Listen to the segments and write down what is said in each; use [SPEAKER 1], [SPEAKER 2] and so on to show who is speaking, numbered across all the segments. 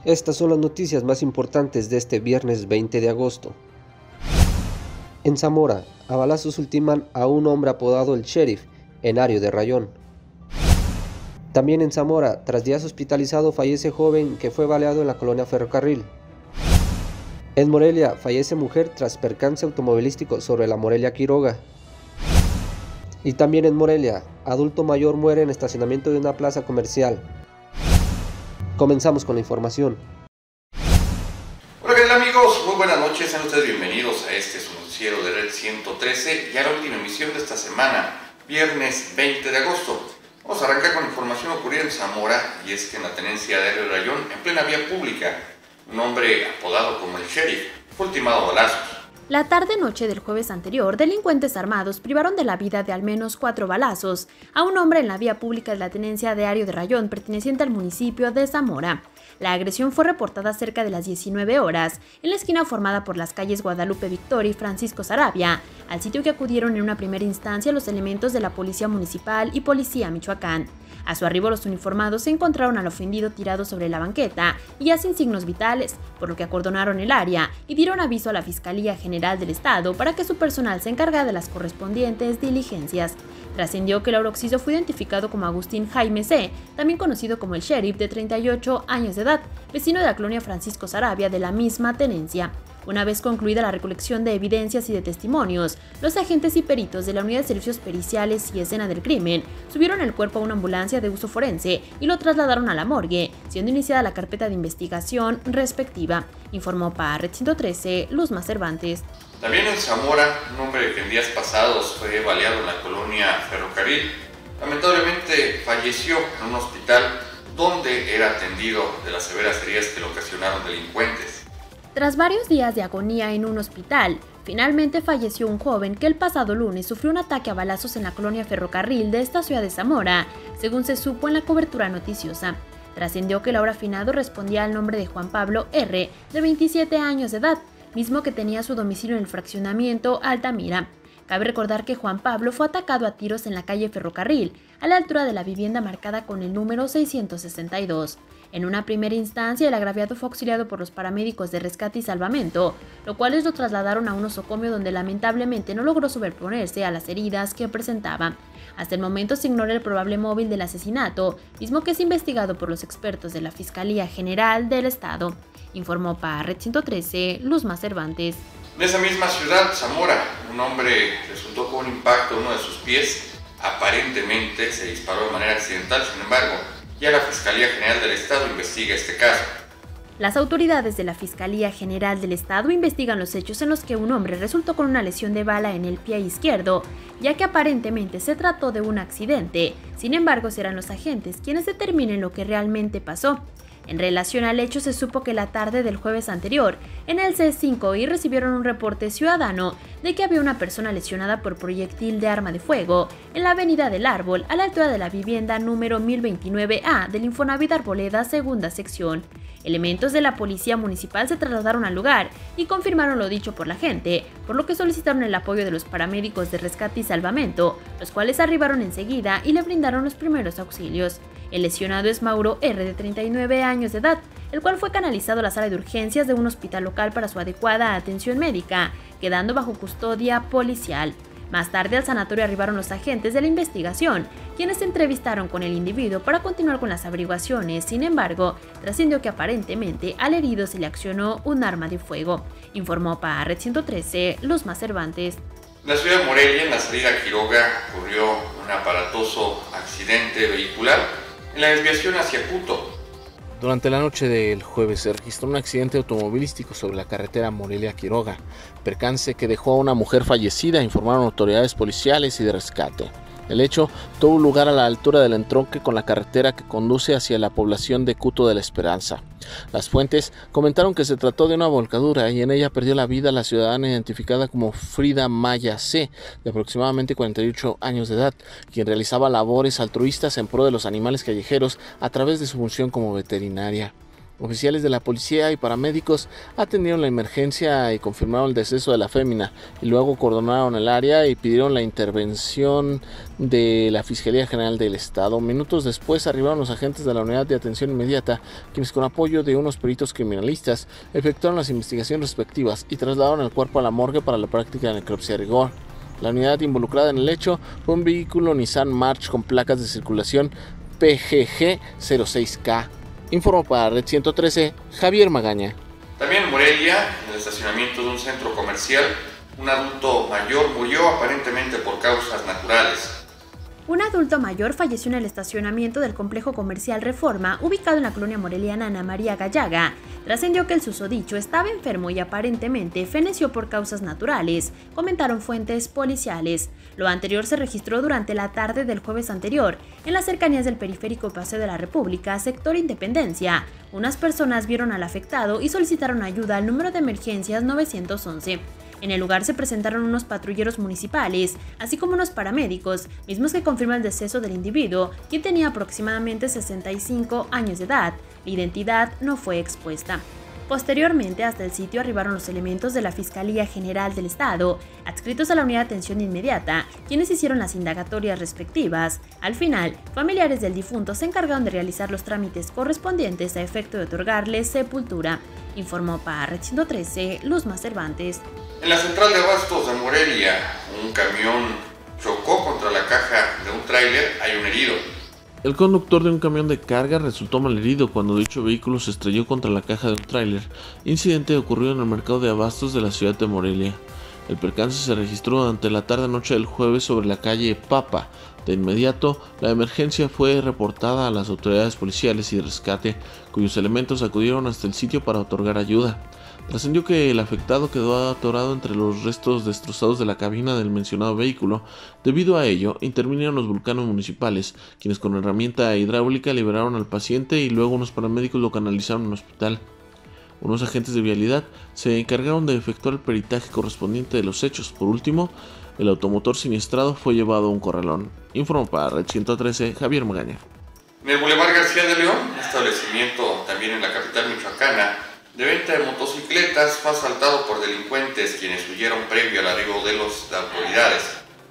[SPEAKER 1] Estas son las noticias más importantes de este viernes 20 de agosto. En Zamora, a balazos ultiman a un hombre apodado el Sheriff, en Ario de Rayón. También en Zamora, tras días hospitalizado, fallece joven que fue baleado en la colonia Ferrocarril. En Morelia, fallece mujer tras percance automovilístico sobre la Morelia Quiroga. Y también en Morelia, adulto mayor muere en estacionamiento de una plaza comercial. Comenzamos con la información.
[SPEAKER 2] Hola, ¿qué tal amigos? Muy buenas noches, sean ustedes bienvenidos a este su noticiero de Red 113 y a la última emisión de esta semana, viernes 20 de agosto. Vamos a arrancar con información ocurrida en Zamora, y es que en la tenencia de Ario de Rayón, en plena vía pública, un hombre apodado como el Sheriff fue ultimado a balazos.
[SPEAKER 3] La tarde-noche del jueves anterior, delincuentes armados privaron de la vida de al menos 4 balazos a un hombre en la vía pública de la tenencia de Ario de Rayón, perteneciente al municipio de Zamora. La agresión fue reportada cerca de las 19 horas, en la esquina formada por las calles Guadalupe Victoria y Francisco Sarabia, al sitio que acudieron en una primera instancia los elementos de la Policía Municipal y Policía Michoacán. A su arribo, los uniformados se encontraron al ofendido tirado sobre la banqueta y ya sin signos vitales, por lo que acordonaron el área y dieron aviso a la Fiscalía General del Estado para que su personal se encargara de las correspondientes diligencias. Trascendió que el occiso fue identificado como Agustín Jaime C., también conocido como el Sheriff, de 38 años de edad, vecino de la colonia Francisco Sarabia de la misma tenencia. Una vez concluida la recolección de evidencias y de testimonios, los agentes y peritos de la Unidad de Servicios Periciales y Escena del Crimen subieron el cuerpo a una ambulancia de uso forense y lo trasladaron a la morgue, siendo iniciada la carpeta de investigación respectiva, informó para Red 113 Luzma Cervantes.
[SPEAKER 2] También en Zamora, un hombre que en días pasados fue baleado en la colonia Ferrocarril, lamentablemente falleció en un hospital donde era atendido de las severas heridas que le ocasionaron delincuentes.
[SPEAKER 3] Tras varios días de agonía en un hospital, finalmente falleció un joven que el pasado lunes sufrió un ataque a balazos en la colonia Ferrocarril de esta ciudad de Zamora, según se supo en la cobertura noticiosa. Trascendió que el ahora finado respondía al nombre de Juan Pablo R., de 27 años de edad, mismo que tenía su domicilio en el fraccionamiento Altamira. Cabe recordar que Juan Pablo fue atacado a tiros en la calle Ferrocarril, a la altura de la vivienda marcada con el número 662. En una primera instancia, el agraviado fue auxiliado por los paramédicos de rescate y salvamento, los cuales lo trasladaron a un nosocomio donde lamentablemente no logró superponerse a las heridas que presentaba. Hasta el momento se ignora el probable móvil del asesinato, mismo que es investigado por los expertos de la Fiscalía General del Estado, informó para Red 113 Luzma Cervantes.
[SPEAKER 2] En esa misma ciudad, Zamora, un hombre resultó con un impacto en uno de sus pies. Aparentemente se disparó de manera accidental, sin embargo, ya la Fiscalía General del Estado investiga este caso.
[SPEAKER 3] Las autoridades de la Fiscalía General del Estado investigan los hechos en los que un hombre resultó con una lesión de bala en el pie izquierdo, ya que aparentemente se trató de un accidente. Sin embargo, serán los agentes quienes determinen lo que realmente pasó. En relación al hecho, se supo que la tarde del jueves anterior, en el C5I recibieron un reporte ciudadano de que había una persona lesionada por proyectil de arma de fuego en la avenida del Árbol, a la altura de la vivienda número 1029A del Infonavit Arboleda, segunda sección. Elementos de la Policía Municipal se trasladaron al lugar y confirmaron lo dicho por la gente, por lo que solicitaron el apoyo de los paramédicos de rescate y salvamento, los cuales arribaron enseguida y le brindaron los primeros auxilios. El lesionado es Mauro R., de 39 años de edad, el cual fue canalizado a la sala de urgencias de un hospital local para su adecuada atención médica, quedando bajo custodia policial. Más tarde al sanatorio arribaron los agentes de la investigación, quienes se entrevistaron con el individuo para continuar con las averiguaciones. Sin embargo, trascendió que aparentemente al herido se le accionó un arma de fuego, informó para Red 113 Luzma Cervantes.
[SPEAKER 2] En la ciudad de Morelia, en la salida a Quiroga, ocurrió un aparatoso accidente vehicular en la desviación hacia Cuto.
[SPEAKER 4] Durante la noche del jueves se registró un accidente automovilístico sobre la carretera Morelia-Quiroga, percance que dejó a una mujer fallecida, informaron autoridades policiales y de rescate. El hecho tuvo lugar a la altura del entronque con la carretera que conduce hacia la población de Cuto de la Esperanza. Las fuentes comentaron que se trató de una volcadura y en ella perdió la vida la ciudadana identificada como Frida Maya C., de aproximadamente 48 años de edad, quien realizaba labores altruistas en pro de los animales callejeros a través de su función como veterinaria. Oficiales de la policía y paramédicos atendieron la emergencia y confirmaron el deceso de la fémina, y luego cordonaron el área y pidieron la intervención de la Fiscalía General del Estado. Minutos después arribaron los agentes de la Unidad de Atención Inmediata, quienes con apoyo de unos peritos criminalistas efectuaron las investigaciones respectivas y trasladaron el cuerpo a la morgue para la práctica de necropsia a rigor. La unidad involucrada en el hecho fue un vehículo Nissan March con placas de circulación PGG 06K. Informó para Red 113, Javier Magaña.
[SPEAKER 2] También en Morelia, en el estacionamiento de un centro comercial, un adulto mayor murió aparentemente por causas naturales.
[SPEAKER 3] Un adulto mayor falleció en el estacionamiento del complejo comercial Reforma, ubicado en la colonia moreliana Ana María Gallaga. Trascendió que el susodicho estaba enfermo y aparentemente feneció por causas naturales, comentaron fuentes policiales. Lo anterior se registró durante la tarde del jueves anterior, en las cercanías del periférico Paseo de la República, sector Independencia. Unas personas vieron al afectado y solicitaron ayuda al número de emergencias 911. En el lugar se presentaron unos patrulleros municipales, así como unos paramédicos, mismos que confirman el deceso del individuo, quien tenía aproximadamente 65 años de edad. La identidad no fue expuesta. Posteriormente, hasta el sitio arribaron los elementos de la Fiscalía General del Estado, adscritos a la Unidad de Atención Inmediata, quienes hicieron las indagatorias respectivas. Al final, familiares del difunto se encargaron de realizar los trámites correspondientes a efecto de otorgarle sepultura. Informó para Red 113, Luzma Cervantes.
[SPEAKER 2] En la central de abastos de Morelia, un camión chocó contra la caja de un tráiler, hay un herido.
[SPEAKER 5] El conductor de un camión de carga resultó malherido cuando dicho vehículo se estrelló contra la caja de un tráiler, incidente ocurrido en el mercado de abastos de la ciudad de Morelia. El percance se registró durante la tarde-noche del jueves sobre la calle Papa. De inmediato, la emergencia fue reportada a las autoridades policiales y de rescate, cuyos elementos acudieron hasta el sitio para otorgar ayuda. Trascendió que el afectado quedó atorado entre los restos destrozados de la cabina del mencionado vehículo. Debido a ello, intervinieron los vulcanos municipales, quienes con herramienta hidráulica liberaron al paciente y luego unos paramédicos lo canalizaron al hospital. Unos agentes de vialidad se encargaron de efectuar el peritaje correspondiente de los hechos. Por último, el automotor siniestrado fue llevado a un corralón. Informó para Red 113, Javier Magaña.
[SPEAKER 2] En el Boulevard García de León, un establecimiento también en la capital michoacana, de venta de motocicletas, fue asaltado por delincuentes quienes huyeron previo al arribo de las autoridades.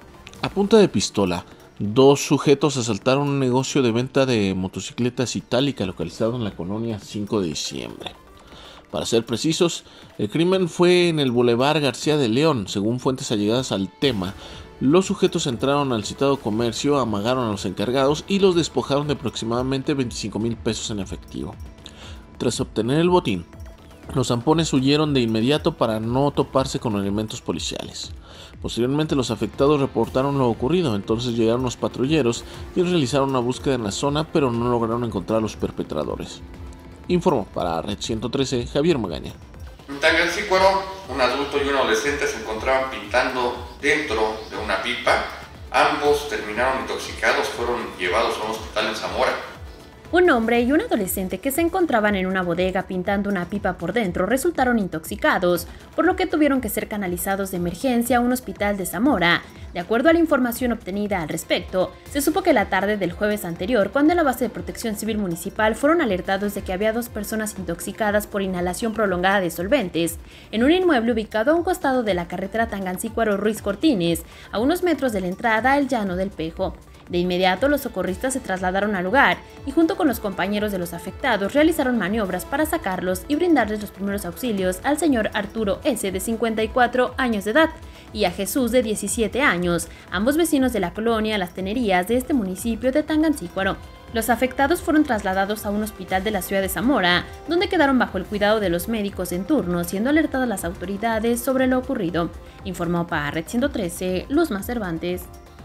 [SPEAKER 5] A punta de pistola, dos sujetos asaltaron un negocio de venta de motocicletas Itálica localizado en la colonia 5 de diciembre. Para ser precisos, el crimen fue en el Boulevard García de León. Según fuentes allegadas al tema, los sujetos entraron al citado comercio, amagaron a los encargados y los despojaron de aproximadamente 25,000 pesos en efectivo. Tras obtener el botín, los zampones huyeron de inmediato para no toparse con elementos policiales. Posteriormente los afectados reportaron lo ocurrido, entonces llegaron los patrulleros y realizaron una búsqueda en la zona, pero no lograron encontrar a los perpetradores. Informó para Red 113, Javier Magaña.
[SPEAKER 2] En Tangancícuaro, un adulto y un adolescente se encontraban pintando dentro de una pipa. Ambos terminaron intoxicados, fueron llevados a un hospital en Zamora.
[SPEAKER 3] Un hombre y un adolescente que se encontraban en una bodega pintando una pipa por dentro resultaron intoxicados, por lo que tuvieron que ser canalizados de emergencia a un hospital de Zamora. De acuerdo a la información obtenida al respecto, se supo que la tarde del jueves anterior, cuando en la base de protección civil municipal fueron alertados de que había 2 personas intoxicadas por inhalación prolongada de solventes, en un inmueble ubicado a un costado de la carretera Tangancícuaro-Ruiz Cortines, a unos metros de la entrada al Llano del Pejo. De inmediato, los socorristas se trasladaron al lugar y junto con los compañeros de los afectados realizaron maniobras para sacarlos y brindarles los primeros auxilios al señor Arturo S., de 54 años de edad, y a Jesús, de 17 años, ambos vecinos de la colonia Las Tenerías de este municipio de Tangancícuaro. Los afectados fueron trasladados a un hospital de la ciudad de Zamora, donde quedaron bajo el cuidado de los médicos en turno, siendo alertadas las autoridades sobre lo ocurrido. Informó para Red 113, Luzma Cervantes.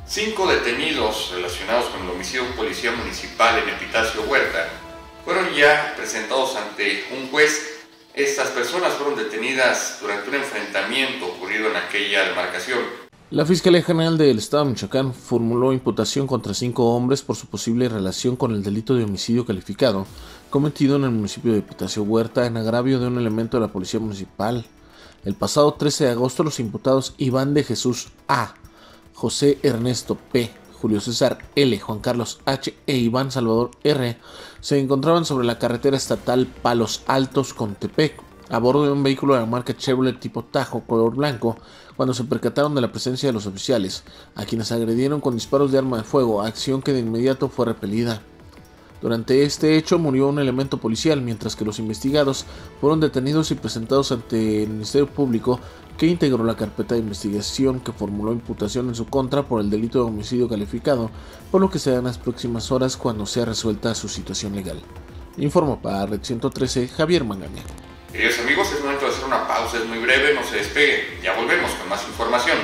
[SPEAKER 2] 5 detenidos relacionados con el homicidio de un policía municipal en Epitacio Huerta fueron ya presentados ante un juez. Estas personas fueron detenidas durante un enfrentamiento ocurrido en aquella demarcación.
[SPEAKER 5] La Fiscalía General del Estado de Michoacán formuló imputación contra 5 hombres por su posible relación con el delito de homicidio calificado cometido en el municipio de Epitacio Huerta en agravio de un elemento de la policía municipal. El pasado 13 de agosto los imputados Iván de Jesús A., José Ernesto P.,
[SPEAKER 4] Julio César L., Juan Carlos H. e Iván Salvador R. se encontraban sobre la carretera estatal Palos Altos Contepec, a bordo de un vehículo de la marca Chevrolet tipo Tajo color blanco, cuando se percataron de la presencia de los oficiales, a quienes agredieron con disparos de arma de fuego, acción que de inmediato fue repelida. Durante este hecho murió un elemento policial, mientras que los investigados fueron detenidos y presentados ante el Ministerio Público, que integró la carpeta de investigación que formuló imputación en su contra por el delito de homicidio calificado, por lo que será en las próximas horas cuando sea resuelta su situación legal. Informó para Red 113 Javier Magaña.
[SPEAKER 2] Queridos amigos, es momento de hacer una pausa, es muy breve, no se despegue, ya volvemos con más información.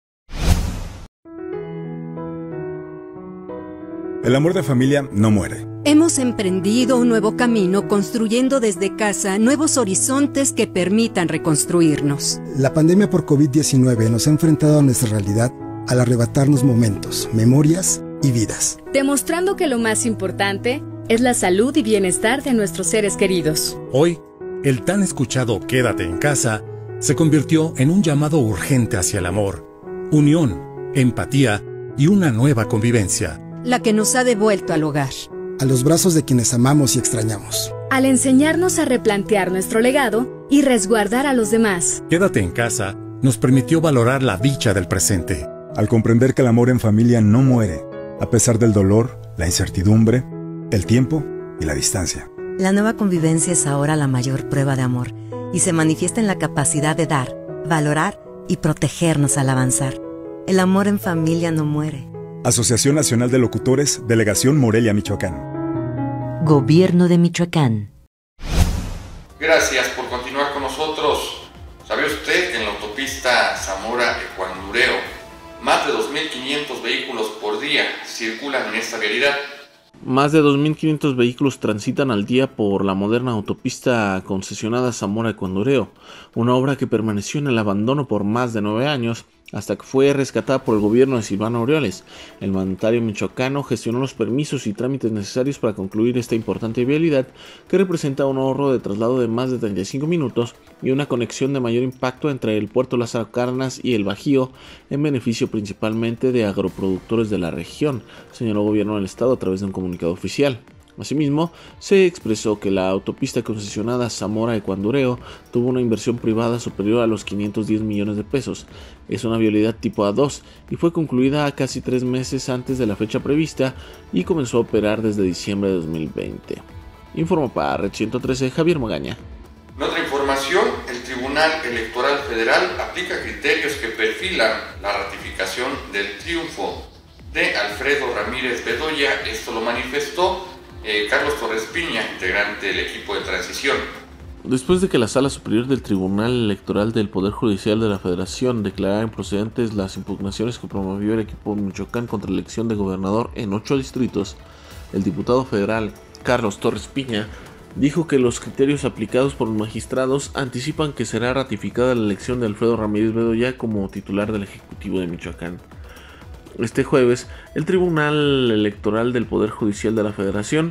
[SPEAKER 6] El amor de familia no muere.
[SPEAKER 7] Hemos emprendido un nuevo camino construyendo desde casa nuevos horizontes que permitan reconstruirnos.
[SPEAKER 8] La pandemia por COVID-19 nos ha enfrentado a nuestra realidad al arrebatarnos momentos, memorias y vidas.
[SPEAKER 9] Demostrando que lo más importante es la salud y bienestar de nuestros seres queridos.
[SPEAKER 6] Hoy, el tan escuchado Quédate en casa se convirtió en un llamado urgente hacia el amor, unión, empatía y una nueva convivencia.
[SPEAKER 7] La que nos ha devuelto al hogar.
[SPEAKER 8] A los brazos de quienes amamos y extrañamos.
[SPEAKER 9] Al enseñarnos a replantear nuestro legado y resguardar a los demás.
[SPEAKER 6] Quédate en casa nos permitió valorar la dicha del presente. Al comprender que el amor en familia no muere, a pesar del dolor, la incertidumbre, el tiempo y la distancia.
[SPEAKER 10] La nueva convivencia es ahora la mayor prueba de amor y se manifiesta en la capacidad de dar, valorar y protegernos al avanzar. El amor en familia no muere.
[SPEAKER 6] Asociación Nacional de Locutores, Delegación Morelia, Michoacán.
[SPEAKER 10] Gobierno de Michoacán.
[SPEAKER 2] Gracias por continuar con nosotros. ¿Sabe usted que en la autopista Zamora-Ecuandureo más de 2.500 vehículos por día circulan en esta vialidad?
[SPEAKER 4] Más de 2.500 vehículos transitan al día por la moderna autopista concesionada Zamora-Ecuandureo, una obra que permaneció en el abandono por más de 9 años, hasta que fue rescatada por el gobierno de Silvano Aureoles. El mandatario michoacano gestionó los permisos y trámites necesarios para concluir esta importante vialidad, que representa un ahorro de traslado de más de 35 minutos y una conexión de mayor impacto entre el puerto Lázaro Cárdenas y el Bajío, en beneficio principalmente de agroproductores de la región, señaló el gobierno del estado a través de un comunicado oficial. Asimismo, se expresó que la autopista concesionada Zamora-Ecuandureo tuvo una inversión privada superior a los 510 millones de pesos. Es una vialidad tipo A2 y fue concluida casi 3 meses antes de la fecha prevista y comenzó a operar desde diciembre de 2020. Informó para Red 113 Javier Magaña.
[SPEAKER 2] En otra información, el Tribunal Electoral Federal aplica criterios que perfilan la ratificación del triunfo de Alfredo Ramírez Bedoya. Esto lo manifestó Carlos Torres Piña, integrante del equipo de transición.
[SPEAKER 4] Después de que la Sala Superior del Tribunal Electoral del Poder Judicial de la Federación declarara improcedentes las impugnaciones que promovió el equipo de Michoacán contra la elección de gobernador en 8 distritos, el diputado federal Carlos Torres Piña dijo que los criterios aplicados por los magistrados anticipan que será ratificada la elección de Alfredo Ramírez Bedoya como titular del Ejecutivo de Michoacán. Este jueves, el Tribunal Electoral del Poder Judicial de la Federación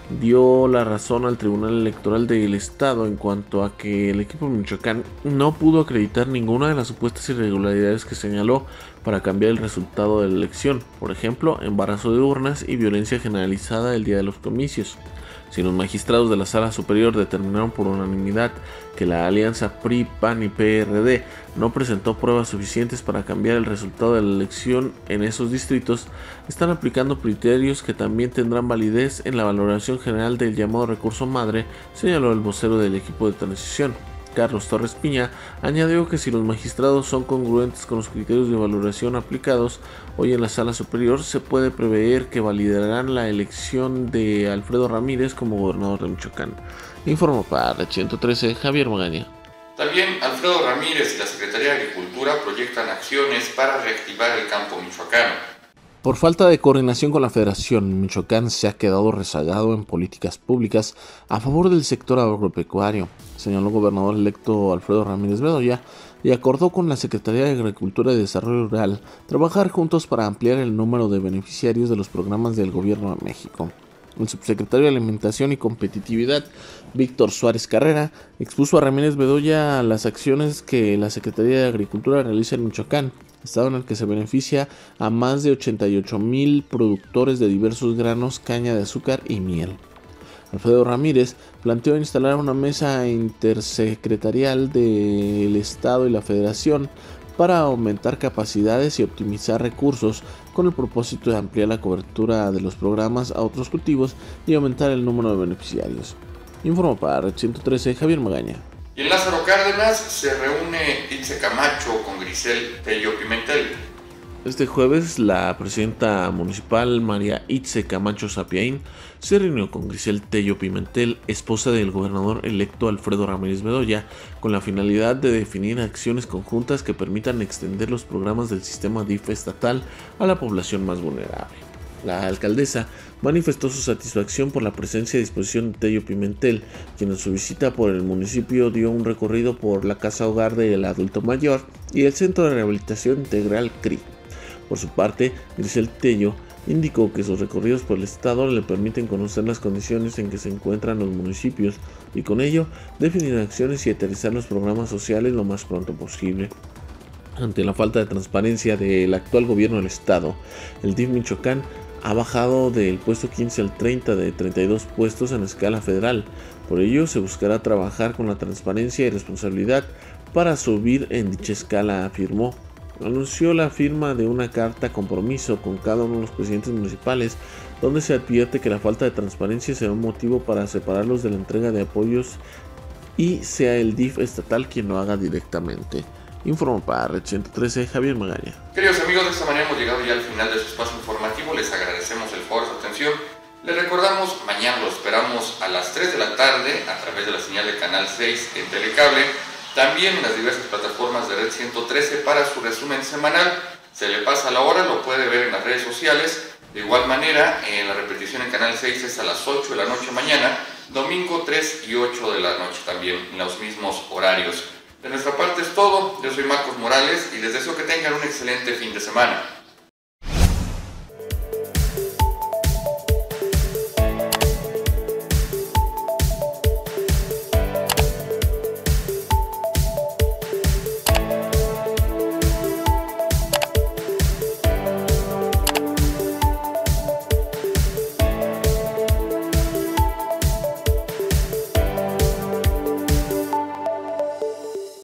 [SPEAKER 4] dio la razón al Tribunal Electoral del Estado en cuanto a que el equipo de Michoacán no pudo acreditar ninguna de las supuestas irregularidades que señaló para cambiar el resultado de la elección, por ejemplo, embarazo de urnas y violencia generalizada el día de los comicios. Si los magistrados de la Sala Superior determinaron por unanimidad que la alianza PRI, PAN y PRD no presentó pruebas suficientes para cambiar el resultado de la elección en esos distritos, están aplicando criterios que también tendrán validez en la valoración general del llamado recurso madre, señaló el vocero del equipo de transición. Carlos Torres Piña añadió que si los magistrados son congruentes con los criterios de valoración aplicados hoy en la Sala Superior, se puede prever que validarán la elección de Alfredo Ramírez como gobernador de Michoacán. Informó para Red 113 Javier Magaña.
[SPEAKER 2] También Alfredo Ramírez y la Secretaría de Agricultura proyectan acciones para reactivar el campo michoacano.
[SPEAKER 4] Por falta de coordinación con la Federación, Michoacán se ha quedado rezagado en políticas públicas a favor del sector agropecuario, señaló el gobernador electo Alfredo Ramírez Bedoya, y acordó con la Secretaría de Agricultura y Desarrollo Rural trabajar juntos para ampliar el número de beneficiarios de los programas del Gobierno de México. El subsecretario de Alimentación y Competitividad, Víctor Suárez Carrera, expuso a Ramírez Bedoya las acciones que la Secretaría de Agricultura realiza en Michoacán, estado en el que se beneficia a más de 88,000 productores de diversos granos, caña de azúcar y miel. Alfredo Ramírez planteó instalar una mesa intersecretarial del Estado y la Federación para aumentar capacidades y optimizar recursos con el propósito de ampliar la cobertura de los programas a otros cultivos y aumentar el número de beneficiarios. Informó para Red 113 Javier Magaña.
[SPEAKER 2] Y en Lázaro Cárdenas se reúne Itze Camacho con Grisel Tello Pimentel.
[SPEAKER 5] Este jueves, la presidenta municipal María Itze Camacho Sapiaín se reunió con Grisel Tello Pimentel, esposa del gobernador electo Alfredo Ramírez Bedoya, con la finalidad de definir acciones conjuntas que permitan extender los programas del sistema DIF estatal a la población más vulnerable. La alcaldesa manifestó su satisfacción por la presencia y disposición de Tello Pimentel, quien en su visita por el municipio dio un recorrido por la Casa Hogar del Adulto Mayor y el Centro de Rehabilitación Integral CRI. Por su parte, Grisel Tello indicó que sus recorridos por el estado le permiten conocer las condiciones en que se encuentran los municipios y con ello definir acciones y aterrizar los programas sociales lo más pronto posible. Ante la falta de transparencia del actual gobierno del estado, el DIF Michoacán ha bajado del puesto 15 al 30 de 32 puestos en escala federal. Por ello se buscará trabajar con la transparencia y responsabilidad para subir en dicha escala, afirmó. Anunció la firma de una carta compromiso con cada uno de los presidentes municipales, donde se advierte que la falta de transparencia será un motivo para separarlos de la entrega de apoyos y sea el DIF estatal quien lo haga directamente. Informó para Red 113 Javier Magaña.
[SPEAKER 2] Queridos amigos, de esta manera hemos llegado ya al final de su espacio informativo. Les agradecemos el favor de su atención. Les recordamos, mañana los esperamos a las 3 de la tarde a través de la señal de Canal 6 en Telecable. También en las diversas plataformas de Red 113 para su resumen semanal. Se le pasa la hora, lo puede ver en las redes sociales. De igual manera, en la repetición en Canal 6 es a las 8 de la noche mañana, domingo 3 y 8 de la noche también, en los mismos horarios. De nuestra parte es todo. Yo soy Marcos Morales y les deseo que tengan un excelente fin de semana.